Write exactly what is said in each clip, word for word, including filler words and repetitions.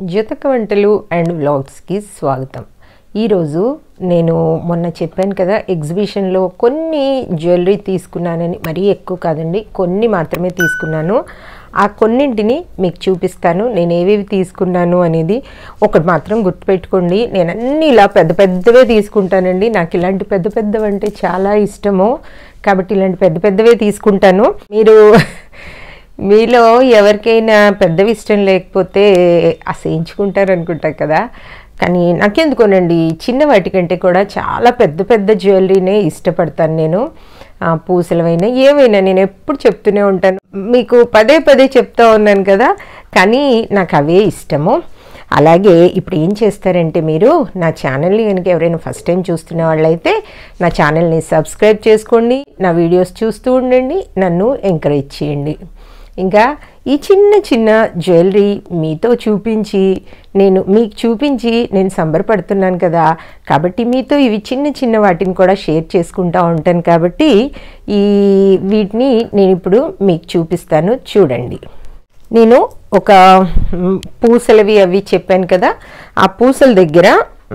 జ్యోతక వంటలు అండ్ వ్లాగ్స్కి స్వాగతం. ఈరోజు నేను మొన్న చెప్పాను కదా, ఎగ్జిబిషన్లో కొన్ని జ్యువెలరీ తీసుకున్నానని. మరీ ఎక్కువ కాదండి, కొన్ని మాత్రమే తీసుకున్నాను. ఆ కొన్నింటిని మీకు చూపిస్తాను, నేను ఏవేవి తీసుకున్నాను అనేది. ఒకటి మాత్రం గుర్తుపెట్టుకోండి, నేను అన్నీ ఇలా పెద్ద పెద్దవే తీసుకుంటానండి. నాకు ఇలాంటి పెద్ద పెద్దవి అంటే చాలా ఇష్టము, కాబట్టి ఇలాంటి పెద్ద పెద్దవే తీసుకుంటాను. మీరు మీలో ఎవరికైనా పెద్దవి ఇష్టం లేకపోతే అసహించుకుంటారు అనుకుంటా కదా, కానీ నాకెందుకోనండి చిన్న వాటికంటే కూడా చాలా పెద్ద పెద్ద జ్యువెలరీనే ఇష్టపడతాను నేను. పూసలవైనా ఏవైనా నేను ఎప్పుడు చెప్తూనే ఉంటాను, మీకు పదే పదే చెప్తా ఉన్నాను కదా, కానీ నాకు అవే ఇష్టము. అలాగే ఇప్పుడు ఏం చేస్తారంటే, మీరు నా ఛానల్ని కనుక ఎవరైనా ఫస్ట్ టైం చూస్తున్న వాళ్ళైతే నా ఛానల్ని సబ్స్క్రైబ్ చేసుకోండి, నా వీడియోస్ చూస్తూ ఉండండి, నన్ను ఎంకరేజ్ చేయండి. ఇంకా ఈ చిన్న చిన్న జ్యువెలరీ మీతో చూపించి నేను మీకు చూపించి నేను సంబరపడుతున్నాను కదా, కాబట్టి మీతో ఇవి చిన్న చిన్న వాటిని కూడా షేర్ చేసుకుంటూ ఉంటాను. కాబట్టి ఈ వీటిని నేను ఇప్పుడు మీకు చూపిస్తాను, చూడండి. నేను ఒక పూసలవి అవి చెప్పాను కదా, ఆ పూసల దగ్గర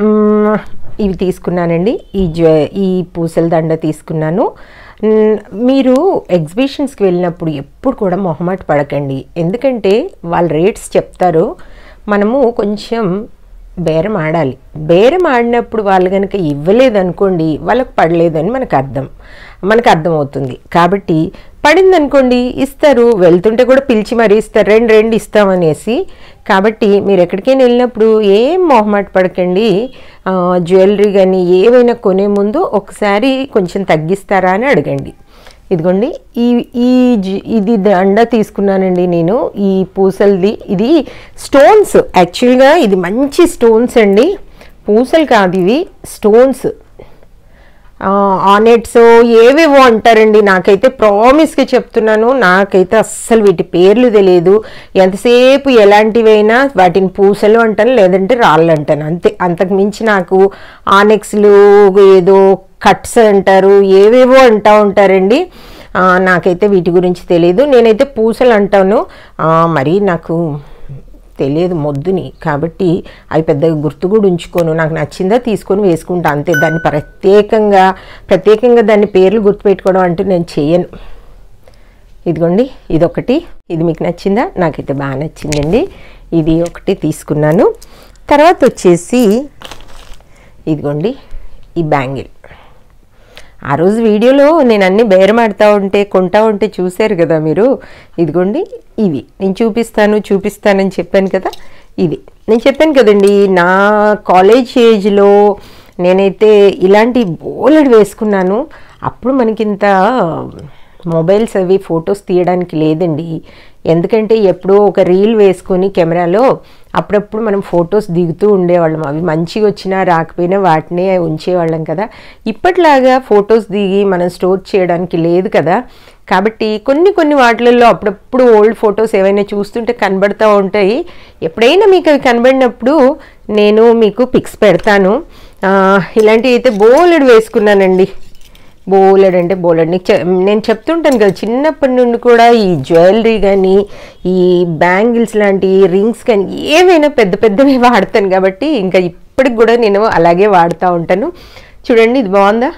ఇవి తీసుకున్నానండి. ఈ జ్యూ ఈ పూసల దండ తీసుకున్నాను. మీరు ఎగ్జిబిషన్స్కి వెళ్ళినప్పుడు ఎప్పుడు కూడా మొహమాట పడకండి, ఎందుకంటే వాళ్ళు రేట్స్ చెప్తారు, మనము కొంచెం బేరం ఆడాలి. బేరం ఆడినప్పుడు వాళ్ళు కనుక ఇవ్వలేదనుకోండి, వాళ్ళకి పడలేదని మనకు అర్థం మనకు అర్థమవుతుంది. కాబట్టి పడిందనుకోండి ఇస్తారు, వెళ్తుంటే కూడా పిలిచి మరీ ఇస్తారు, రెండు రెండు ఇస్తామనేసి. కాబట్టి మీరు ఎక్కడికైనా వెళ్ళినప్పుడు ఏం మొహమాట పడకండి. జ్యువెలరీ కానీ ఏవైనా కొనే ముందు ఒకసారి కొంచెం తగ్గిస్తారా అని అడగండి. ఇదిగోండి, ఈ ఈ ఇది దండ తీసుకున్నానండి నేను, ఈ పూసలది. ఇది స్టోన్స్, యాక్చువల్గా ఇది మంచి స్టోన్స్ అండి, పూసలు కాదు ఇవి స్టోన్స్. ఆనెట్స్ ఏవేవో అంటారండి, నాకైతే ప్రామిస్గా చెప్తున్నాను, నాకైతే అస్సలు వీటి పేర్లు తెలియదు. ఎంతసేపు ఎలాంటివైనా వాటిని పూసలు అంటాను, లేదంటే రాళ్ళు అంటాను, అంతే. అంతకు మించి నాకు ఆనెక్స్లు ఏదో కట్స్ అంటారు, ఏవేవో అంటూ ఉంటారండి, నాకైతే వీటి గురించి తెలియదు. నేనైతే పూసలు అంటాను, మరి నాకు తెలియదు మొద్దుని, కాబట్టి అవి పెద్దగా గుర్తు కూడా ఉంచుకోను. నాకు నచ్చిందా తీసుకొని వేసుకుంటా అంతే, దాన్ని ప్రత్యేకంగా ప్రత్యేకంగా దాన్ని పేర్లు గుర్తుపెట్టుకోవడం అంటూ నేను చేయను. ఇదిగోండి, ఇదొకటి. ఇది మీకు నచ్చిందా? నాకైతే బాగా నచ్చిందండి. ఇది ఒకటి తీసుకున్నాను. తర్వాత వచ్చేసి ఇదిగోండి, ఈ బ్యాంగిల్. ఆ రోజు వీడియోలో నేను అన్నీ బేరమాడుతూ ఉంటే కొంటా ఉంటే చూశారు కదా మీరు. ఇదిగోండి, ఇవి నేను చూపిస్తాను చూపిస్తానని చెప్పాను కదా. ఇది నేను చెప్పాను కదండి, నా కాలేజ్ ఏజ్లో నేనైతే ఇలాంటి బోలెడు వేసుకున్నాను. అప్పుడు మనకింత మొబైల్స్ అవి ఫొటోస్ తీయడానికి లేదండి, ఎందుకంటే ఎప్పుడో ఒక రీల్ వేసుకొని కెమెరాలో అప్పుడప్పుడు మనం ఫొటోస్ దిగుతూ ఉండేవాళ్ళం. అవి మంచిగా వచ్చినా రాకపోయినా వాటినే ఉంచేవాళ్ళం కదా. ఇప్పట్లాగా ఫొటోస్ దిగి మనం స్టోర్ చేయడానికి లేదు కదా. కాబట్టి కొన్ని కొన్ని వాటిల్లో అప్పుడప్పుడు ఓల్డ్ ఫొటోస్ ఏవైనా చూస్తుంటే కనబడుతూ ఉంటాయి. ఎప్పుడైనా మీకు అవి కనబడినప్పుడు నేను మీకు పిక్స్ పెడతాను. ఇలాంటివి అయితే బోలెడు వేసుకున్నానండి, బోలెడ్ అంటే బోలెడ్. నీకు నేను చెప్తుంటాను కదా, చిన్నప్పటి నుండి కూడా ఈ జ్యువెలరీ కానీ ఈ బ్యాంగిల్స్ లాంటి రింగ్స్ కానీ ఏవైనా పెద్ద పెద్దవి వాడతాను, కాబట్టి ఇంకా ఇప్పటికి కూడా నేను అలాగే వాడుతూ ఉంటాను. చూడండి, ఇది బాగుందా?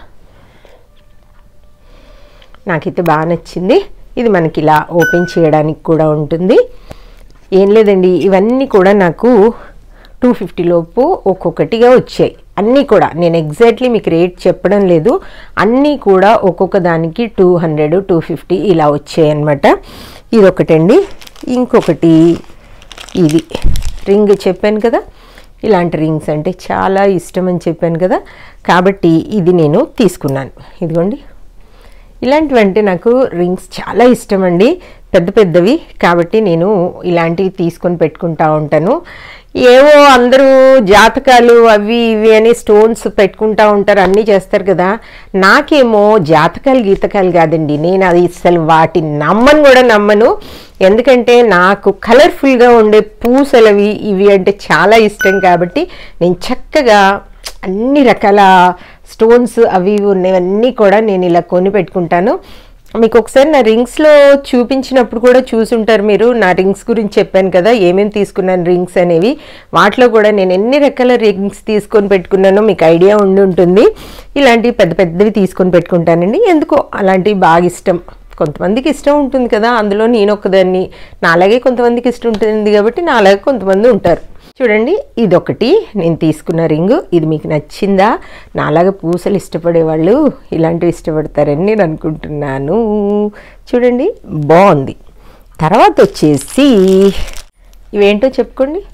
నాకైతే బాగా నచ్చింది. ఇది మనకి ఇలా ఓపెన్ చేయడానికి కూడా ఉంటుంది. ఏం లేదండి, ఇవన్నీ కూడా నాకు టూ ఫిఫ్టీ లోపు ఒక్కొక్కటిగా వచ్చాయి. అన్నీ కూడా నేను ఎగ్జాక్ట్లీ మీకు రేట్ చెప్పడం లేదు, అన్నీ కూడా ఒక్కొక్క దానికి టూ హండ్రెడ్ టూ ఫిఫ్టీ ఇలా వచ్చాయి అన్నమాట. ఇది ఒకటండి. ఇంకొకటి ఇది రింగ్ చెప్పాను కదా, ఇలాంటి రింగ్స్ అంటే చాలా ఇష్టం అని చెప్పాను కదా, కాబట్టి ఇది నేను తీసుకున్నాను. ఇదిగోండి, ఇలాంటివంటే నాకు రింగ్స్ చాలా ఇష్టం అండి, పెద్ద పెద్దవి. కాబట్టి నేను ఇలాంటివి తీసుకొని పెట్టుకుంటా ఉంటాను. ఏవో అందరూ జాతకాలు అవి ఇవి అని స్టోన్స్ పెట్టుకుంటూ ఉంటారు, అన్నీ చేస్తారు కదా. నాకేమో జాతకాలు గీతకాలు కాదండి, నేను అది అసలు వాటిని నమ్మను కూడా నమ్మను. ఎందుకంటే నాకు కలర్ఫుల్గా ఉండే పూసలవి ఇవి అంటే చాలా ఇష్టం. కాబట్టి నేను చక్కగా అన్ని రకాల స్టోన్స్ అవి ఉన్నవన్నీ కూడా నేను ఇలా కొని పెట్టుకుంటాను. మీకు ఒకసారి నా రింగ్స్లో చూపించినప్పుడు కూడా చూసుంటారు మీరు. నా రింగ్స్ గురించి చెప్పాను కదా, ఏమేమి తీసుకున్నాను రింగ్స్ అనేవి. వాటిలో కూడా నేను ఎన్ని రకాల రింగ్స్ తీసుకొని పెట్టుకున్నానో మీకు ఐడియా ఉండి ఉంటుంది. ఇలాంటివి పెద్ద పెద్దవి తీసుకొని పెట్టుకుంటానండి. ఎందుకో అలాంటివి బాగా ఇష్టం. కొంతమందికి ఇష్టం ఉంటుంది కదా, అందులో నేను ఒక్కదాన్ని. నాలాగే కొంతమందికి ఇష్టం ఉంటుంది కాబట్టి నాలాగే కొంతమంది ఉంటారు. చూడండి, ఇదొకటి నేను తీసుకున్న రింగు. ఇది మీకు నచ్చిందా? నాలాగా పూసలు ఇష్టపడేవాళ్ళు ఇలాంటివి ఇష్టపడతారని నేను అనుకుంటున్నాను. చూడండి, బాగుంది. తర్వాత వచ్చేసి ఇవేంటో చెప్పుకోండి.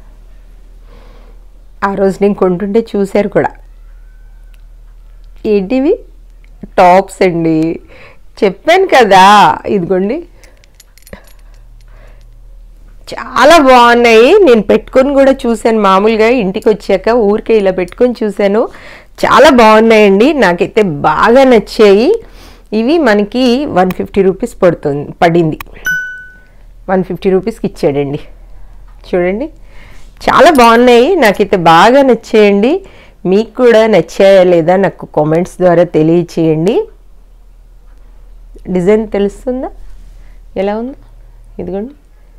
ఆ రోజు నేను కొంటుంటే చూశారు కూడా. ఏంటివి? టాప్స్ అండి. చెప్పాను కదా, ఇదిగోండి, చాలా బాగున్నాయి. నేను పెట్టుకొని కూడా చూశాను. మామూలుగా ఇంటికి వచ్చాక ఊరికే ఇలా పెట్టుకొని చూశాను. చాలా బాగున్నాయండి. నాకైతే బాగా నచ్చాయి. ఇవి మనకి వన్ ఫిఫ్టీ రూపీస్ పడుతుంది పడింది వన్ ఫిఫ్టీ రూపీస్కి ఇచ్చాడండి. చూడండి, చాలా బాగున్నాయి. నాకైతే బాగా నచ్చాయండి. మీకు కూడా నచ్చాయా లేదా నాకు కామెంట్స్ ద్వారా తెలియచేయండి. డిజైన్ తెలుస్తుందా ఎలా ఉందో? ఇదిగోండి,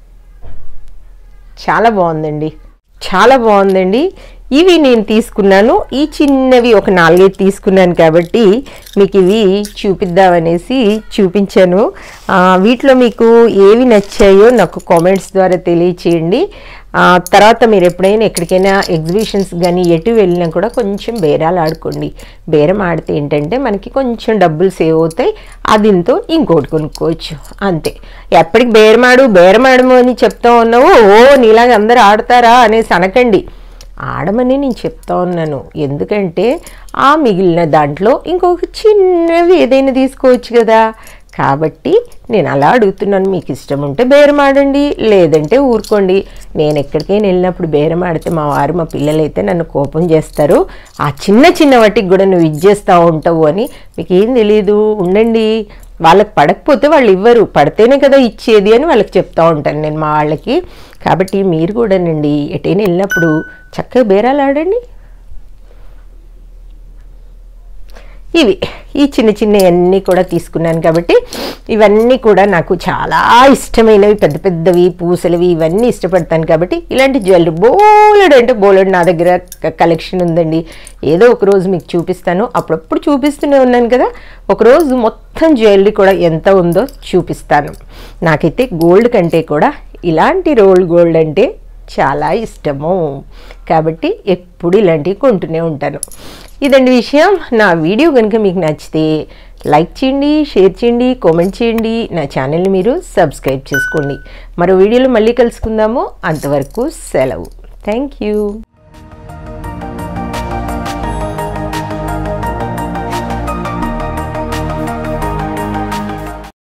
చాలా బాగుందండి. చాలా బాగుందండి. ఇవి నేను తీసుకున్నాను. ఈ చిన్నవి ఒక నాలుగైదు తీసుకున్నాను కాబట్టి మీకు ఇవి చూపిద్దామనేసి చూపించాను. వీటిలో మీకు ఏవి నచ్చాయో నాకు కామెంట్స్ ద్వారా తెలియచేయండి. తర్వాత మీరు ఎప్పుడైనా ఎక్కడికైనా ఎగ్జిబిషన్స్ కానీ ఎటు వెళ్ళినా కూడా కొంచెం బేరాలు ఆడుకోండి. బేరం ఆడితే ఏంటంటే మనకి కొంచెం డబ్బులు సేవ్ అవుతాయి. అదింతో ఇంకోటి కొనుక్కోవచ్చు, అంతే. ఎప్పటికి బేరమాడు బేరమాడము అని చెప్తా ఉన్నావు, ఓ నీలాగా అందరు ఆడతారా అనేసి అనకండి. ఆడమని నేను చెప్తా ఉన్నాను. ఎందుకంటే ఆ మిగిలిన దాంట్లో ఇంకొక చిన్నవి ఏదైనా తీసుకోవచ్చు కదా. కాబట్టి నేను అలా అడుగుతున్నాను. మీకు ఇష్టం ఉంటే బేరం ఆడండి, లేదంటే ఊరుకోండి. నేను ఎక్కడికైనా వెళ్ళినప్పుడు బేరం ఆడితే మా వారు మా పిల్లలు అయితే నన్ను కోపం చేస్తారు. ఆ చిన్న చిన్న వాటికి కూడా నువ్వు ఇచ్చేస్తూ ఉంటావు అని. మీకు ఏం తెలియదు, ఉండండి. వాళ్ళకి పడకపోతే వాళ్ళు ఇవ్వరు, పడితేనే కదా ఇచ్చేది అని వాళ్ళకి చెప్తూ ఉంటాను నేను మా వాళ్ళకి. కాబట్టి మీరు కూడానండి ఎటైనా వెళ్ళినప్పుడు చక్కగా బేరాలు ఆడండి. ఇవి ఈ చిన్న చిన్నవన్నీ కూడా తీసుకున్నాను కాబట్టి ఇవన్నీ కూడా నాకు చాలా ఇష్టమైనవి. పెద్ద పెద్దవి పూసలవి ఇవన్నీ ఇష్టపడతాను కాబట్టి ఇలాంటి జ్యువెలరీ బోలెడు అంటే బోలెడు నా దగ్గర కలెక్షన్ ఉందండి. ఏదో ఒకరోజు మీకు చూపిస్తాను. అప్పుడప్పుడు చూపిస్తూనే ఉన్నాను కదా. ఒకరోజు మొత్తం జ్యువెలరీ కూడా ఎంత ఉందో చూపిస్తాను. నాకైతే గోల్డ్ కంటే కూడా ఇలాంటి రోల్ గోల్డ్ అంటే చాలా ఇష్టము కాబట్టి ఎప్పుడు ఇలాంటివి కొంటూనే ఉంటాను. ఇదండి విషయం. నా వీడియో కనుక మీకు నచ్చితే లైక్ చేయండి, షేర్ చేయండి, కామెంట్ చేయండి. నా ఛానల్ని మీరు సబ్స్క్రైబ్ చేసుకోండి. మరో వీడియోలో మళ్ళీ కలుసుకుందాము. అంతవరకు సెలవు. Thank you.